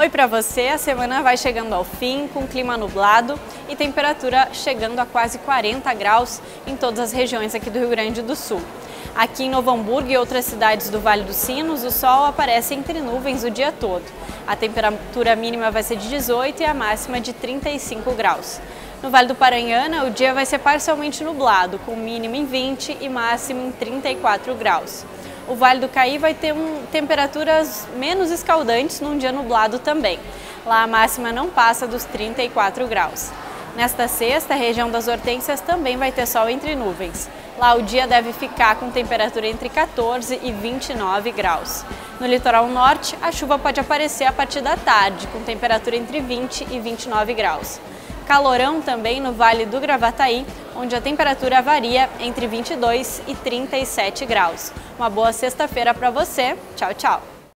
Oi para você, a semana vai chegando ao fim com clima nublado e temperatura chegando a quase 40 graus em todas as regiões aqui do Rio Grande do Sul. Aqui em Novo Hamburgo e outras cidades do Vale dos Sinos, o sol aparece entre nuvens o dia todo. A temperatura mínima vai ser de 18 e a máxima de 35 graus. No Vale do Paranhana, o dia vai ser parcialmente nublado, com mínimo em 20 e máximo em 34 graus. O Vale do Caí vai ter temperaturas menos escaldantes num dia nublado também. Lá a máxima não passa dos 34 graus. Nesta sexta, a região das Hortênsias também vai ter sol entre nuvens. Lá o dia deve ficar com temperatura entre 14 e 29 graus. No litoral norte, a chuva pode aparecer a partir da tarde, com temperatura entre 20 e 29 graus. Calorão também no Vale do Gravataí, onde a temperatura varia entre 22 e 37 graus. Uma boa sexta-feira para você. Tchau, tchau!